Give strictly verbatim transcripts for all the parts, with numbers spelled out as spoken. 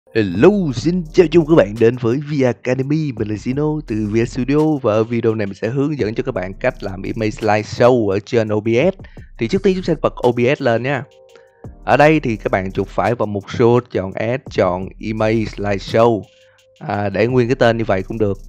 Hello, xin chào chung các bạn đến với vê Academy. Mình là Zino từ vê Studio và ở video này mình sẽ hướng dẫn cho các bạn cách làm image slideshow ở trên ô bê ét. Thì trước tiên chúng ta bật ô bê ét lên nha. Ở đây thì các bạn chuột phải vào mục show, chọn add, chọn image slideshow. À, để nguyên cái tên như vậy cũng được.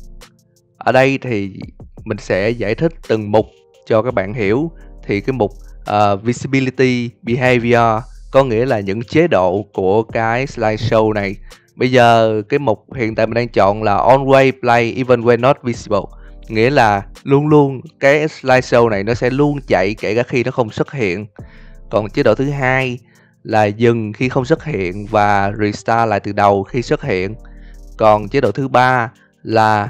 Ở đây thì mình sẽ giải thích từng mục cho các bạn hiểu. Thì cái mục uh, visibility behavior có nghĩa là những chế độ của cái slideshow này. Bây giờ cái mục hiện tại mình đang chọn là always play even when not visible, nghĩa là luôn luôn cái slideshow này nó sẽ luôn chạy kể cả khi nó không xuất hiện. Còn chế độ thứ hai là dừng khi không xuất hiện và restart lại từ đầu khi xuất hiện. Còn chế độ thứ ba là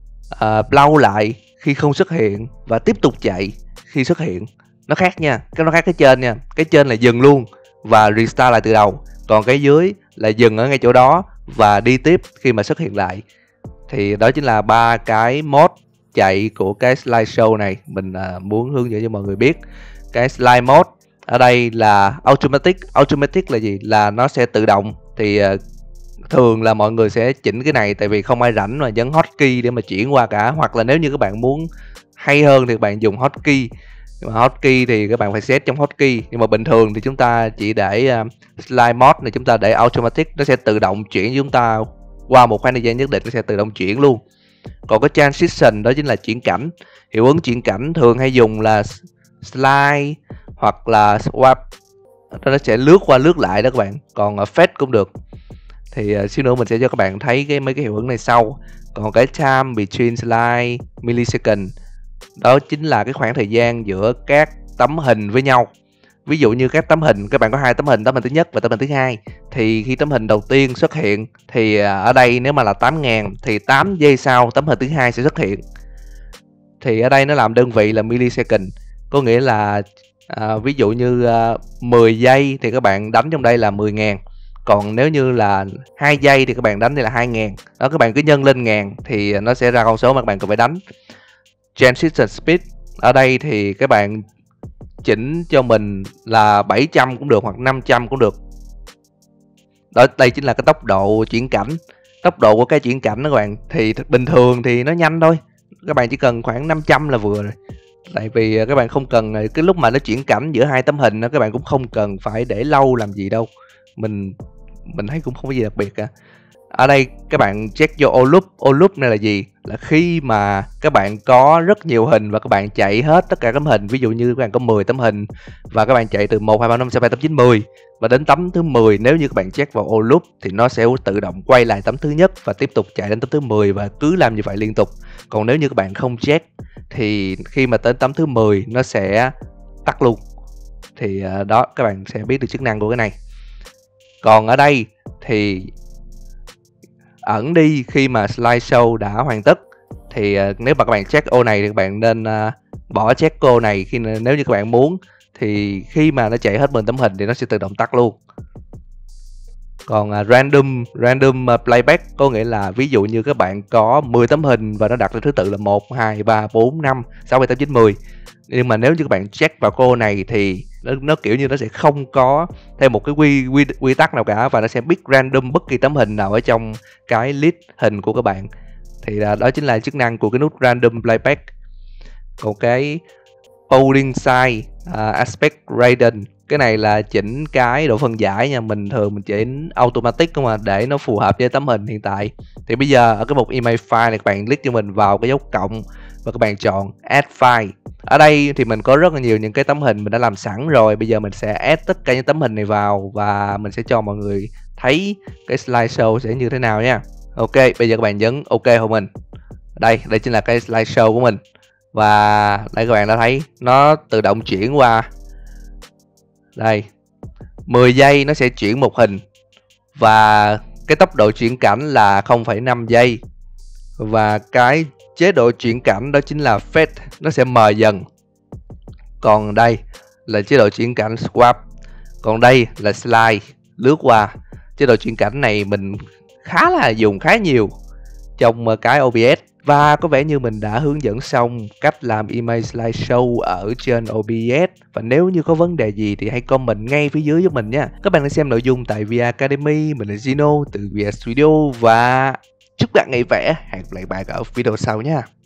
uh, lâu lại khi không xuất hiện và tiếp tục chạy khi xuất hiện. Nó khác nha, cái nó khác cái trên nha. Cái trên là dừng luôn và restart lại từ đầu, còn cái dưới là dừng ở ngay chỗ đó và đi tiếp khi mà xuất hiện lại. Thì đó chính là ba cái mode chạy của cái slideshow này mình uh, muốn hướng dẫn cho mọi người biết. Cái slide mode ở đây là automatic. Automatic là gì? Là nó sẽ tự động. Thì uh, thường là mọi người sẽ chỉnh cái này tại vì không ai rảnh mà nhấn hotkey để mà chuyển qua cả, hoặc là nếu như các bạn muốn hay hơn thì các bạn dùng hotkey. Nhưng mà hotkey thì các bạn phải set trong hotkey, nhưng mà bình thường thì chúng ta chỉ để uh, slide mode này chúng ta để automatic, nó sẽ tự động chuyển chúng ta qua một khoảng thời gian nhất định, nó sẽ tự động chuyển luôn. Còn cái transition đó chính là chuyển cảnh. Hiệu ứng chuyển cảnh thường hay dùng là slide hoặc là swap, nó sẽ lướt qua lướt lại đó các bạn. Còn uh, fade cũng được. Thì uh, xíu nữa mình sẽ cho các bạn thấy cái mấy cái hiệu ứng này sau. Còn cái time between slide millisecond, đó chính là cái khoảng thời gian giữa các tấm hình với nhau. Ví dụ như các tấm hình, các bạn có hai tấm hình, tấm hình thứ nhất và tấm hình thứ hai. Thì khi tấm hình đầu tiên xuất hiện thì ở đây nếu mà là tám nghìn thì tám giây sau tấm hình thứ hai sẽ xuất hiện. Thì ở đây nó làm đơn vị là millisecond, có nghĩa là à, ví dụ như à, mười giây thì các bạn đánh trong đây là mười nghìn. Còn nếu như là hai giây thì các bạn đánh đây là hai nghìn. Đó, các bạn cứ nhân lên ngàn thì nó sẽ ra con số mà các bạn cần phải đánh. Transition speed ở đây thì các bạn chỉnh cho mình là bảy trăm cũng được hoặc năm trăm cũng được. Đó, đây chính là cái tốc độ chuyển cảnh. Tốc độ của cái chuyển cảnh đó các bạn, thì bình thường thì nó nhanh thôi. Các bạn chỉ cần khoảng năm trăm là vừa rồi. Tại vì các bạn không cần, cái lúc mà nó chuyển cảnh giữa hai tấm hình đó, các bạn cũng không cần phải để lâu làm gì đâu. Mình mình thấy cũng không có gì đặc biệt cả. Ở đây các bạn check vô ô loop. Ô loop này là gì? Là khi mà các bạn có rất nhiều hình và các bạn chạy hết tất cả các hình. Ví dụ như các bạn có mười tấm hình và các bạn chạy từ một, hai, ba, năm, sáu, bảy, tám, chín, mười, và đến tấm thứ mười, nếu như các bạn check vào ô loop thì nó sẽ tự động quay lại tấm thứ nhất và tiếp tục chạy đến tấm thứ mười và cứ làm như vậy liên tục. Còn nếu như các bạn không check thì khi mà tới tấm thứ mười nó sẽ tắt luôn. Thì đó, các bạn sẽ biết được chức năng của cái này. Còn ở đây thì ẩn đi khi mà slideshow đã hoàn tất. Thì uh, nếu mà các bạn check ô này thì các bạn nên uh, bỏ check ô này khi nếu như các bạn muốn. Thì khi mà nó chạy hết mười tấm hình thì nó sẽ tự động tắt luôn. Còn uh, random random uh, playback có nghĩa là ví dụ như các bạn có mười tấm hình và nó đặt ra thứ tự là một, hai, ba, bốn, năm, sáu, bảy, tám, chín, mười. Nhưng mà nếu như các bạn check vào cô này thì nó, nó kiểu như nó sẽ không có thêm một cái quy, quy quy tắc nào cả, và nó sẽ pick random bất kỳ tấm hình nào ở trong cái list hình của các bạn. Thì là, đó chính là chức năng của cái nút random playback. Còn cái polling size uh, aspect ratio, cái này là chỉnh cái độ phân giải nha. Mình thường mình chỉnh automatic không mà để nó phù hợp với tấm hình hiện tại. Thì bây giờ ở cái mục image file này các bạn click cho mình vào cái dấu cộng và các bạn chọn add file. Ở đây thì mình có rất là nhiều những cái tấm hình mình đã làm sẵn rồi. Bây giờ mình sẽ add tất cả những tấm hình này vào và mình sẽ cho mọi người thấy cái slideshow sẽ như thế nào nha. Ok, bây giờ các bạn nhấn ok của mình. Đây, đây chính là cái slideshow của mình. Và đây các bạn đã thấy nó tự động chuyển qua. Đây, mười giây nó sẽ chuyển một hình. Và cái tốc độ chuyển cảnh là không phẩy năm giây. Và cái chế độ chuyển cảnh đó chính là fade, nó sẽ mờ dần. Còn đây là chế độ chuyển cảnh swap. Còn đây là slide, lướt qua. Chế độ chuyển cảnh này mình khá là dùng khá nhiều trong cái ô bê ét. Và có vẻ như mình đã hướng dẫn xong cách làm image slideshow ở trên o bê ét. Và nếu như có vấn đề gì thì hãy comment ngay phía dưới giúp mình nha. Các bạn đang xem nội dung tại vê a Academy, mình là Gino từ vê a Studio và chúc bạn ngày vẽ. Hẹn gặp lại bạn ở video sau nha.